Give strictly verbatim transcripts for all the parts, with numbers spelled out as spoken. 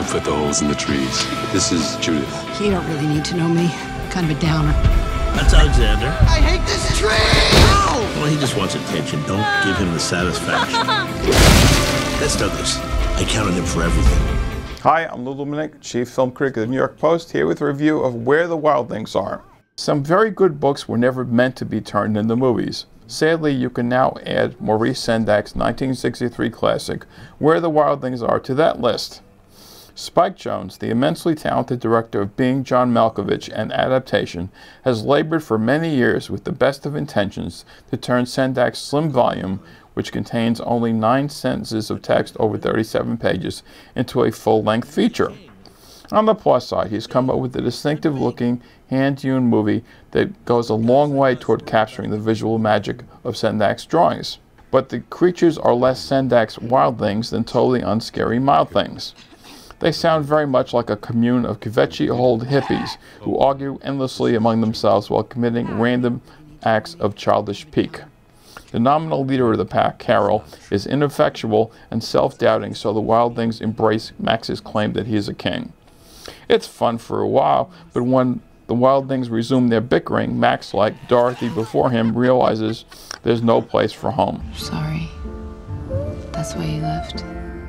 fit the holes in the trees. This is Judith. You don't really need to know me. Kind of a downer. That's Alexander. I hate this tree! No! Well, he just wants attention. Don't give him the satisfaction. That's Douglas. I count on him for everything. Hi, I'm Lou Lumenick, Chief Film Critic of the New York Post, here with a review of Where the Wildlings Are. Some very good books were never meant to be turned into movies. Sadly, you can now add Maurice Sendak's nineteen sixty-three classic, Where the Wildlings Are, to that list. Spike Jonze, the immensely talented director of Being John Malkovich and Adaptation, has labored for many years with the best of intentions to turn Sendak's slim volume, which contains only nine sentences of text over thirty-seven pages, into a full-length feature. On the plus side, he's come up with a distinctive-looking, hand-hewn movie that goes a long way toward capturing the visual magic of Sendak's drawings. But the creatures are less Sendak's wildlings than totally unscary mild things. They sound very much like a commune of kvetchy old hippies who argue endlessly among themselves while committing random acts of childish pique. The nominal leader of the pack, Carol, is ineffectual and self-doubting, so the wildlings embrace Max's claim that he is a king. It's fun for a while, but when the wildlings resume their bickering, Max, like Dorothy before him, realizes there's no place for home. Sorry. That's why you left.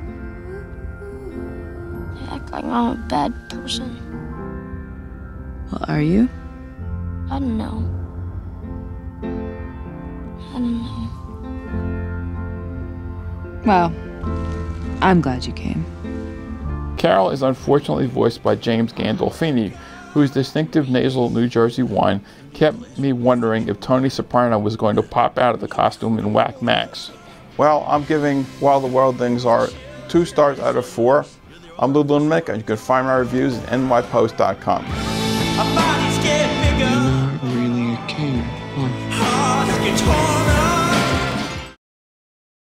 I act like I'm a bad person. Well, are you? I don't know. I don't know. Well, I'm glad you came. Carol is unfortunately voiced by James Gandolfini, whose distinctive nasal New Jersey whine kept me wondering if Tony Soprano was going to pop out of the costume and whack Max. Well, I'm giving While the Wildlings Are two stars out of four. I'm Lou Lumenick, and you can find my reviews at N Y post dot com. My body's getting bigger. You're not really a king, huh? Hearts get torn.